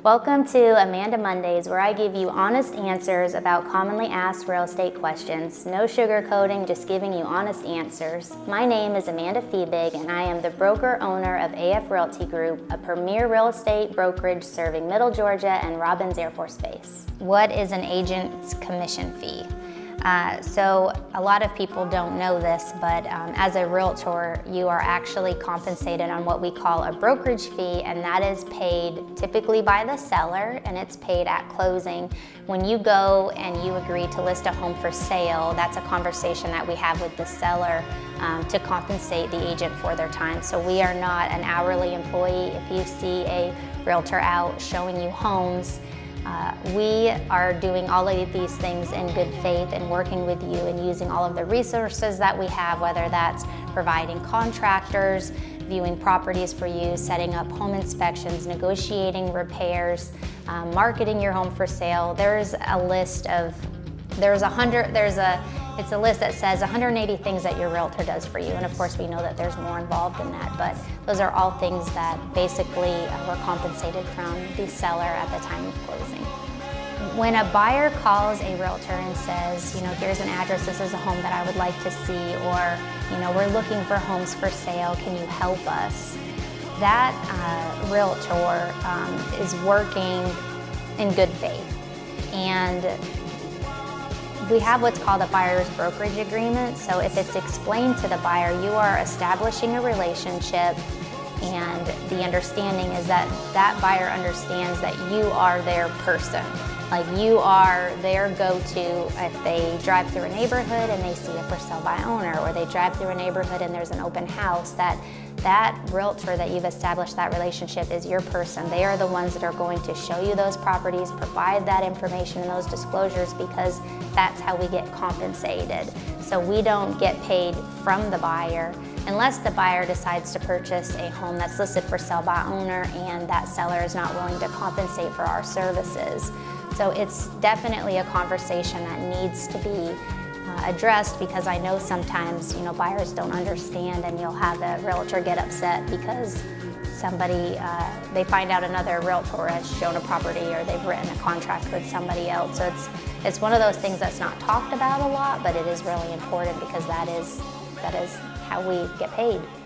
Welcome to Amanda Mondays, where I give you honest answers about commonly asked real estate questions. No sugarcoating, just giving you honest answers. My name is Amanda Feebig, and I am the broker owner of AF Realty Group, a premier real estate brokerage serving Middle Georgia and Robins Air Force Base. What is an agent's commission fee? So a lot of people don't know this, but as a realtor, you are actually compensated on what we call a brokerage fee, and that is paid typically by the seller, and it's paid at closing. When you go and you agree to list a home for sale, that's a conversation that we have with the seller to compensate the agent for their time. So we are not an hourly employee. If you see a realtor out showing you homes, we are doing all of these things in good faith and working with you and using all of the resources that we have, whether that's providing contractors, viewing properties for you, setting up home inspections, negotiating repairs, marketing your home for sale. There's a list of, it's a list that says 180 things that your realtor does for you, and of course we know that there's more involved in that, but those are all things that basically we're compensated from the seller at the time of closing. When a buyer calls a realtor and says, here's an address, this is a home that I would like to see, or, we're looking for homes for sale, can you help us? That realtor is working in good faith. And we have what's called a buyer's brokerage agreement. So if it's explained to the buyer, you are establishing a relationship, and the understanding is that that buyer understands that you are their person. Like, you are their go-to if they drive through a neighborhood and they see a for sale by owner, or they drive through a neighborhood and there's an open house, that realtor that you've established that relationship is your person. They are the ones that are going to show you those properties, provide that information and those disclosures, because that's how we get compensated. So we don't get paid from the buyer unless the buyer decides to purchase a home that's listed for sale by owner and that seller is not willing to compensate for our services. So it's definitely a conversation that needs to be addressed, because I know sometimes buyers don't understand, and you'll have a realtor get upset because somebody, they find out another realtor has shown a property, or they've written a contract with somebody else. So it's one of those things that's not talked about a lot, but it is really important, because that is how we get paid.